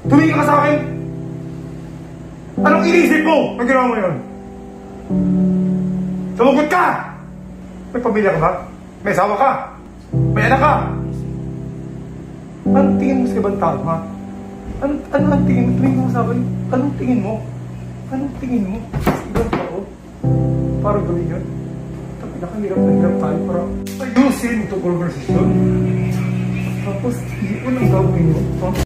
Tumingin ka sa akin! Anong iniisip mo? Ang ginawa mo yun? Sumugot ka! May pamilya ka ba? May asawa ka? May anak ka? Anong tingin mo sa ibang tao, ha? Ano ang tingin mo? Tumingin mo sa akin? Anong tingin mo? Anong tingin mo sa ibang tao? Para gawin yun? Tapos nakahirap na hirap tayo para ayusin itong conversation. Tapos, hindi ko nang gawin mo.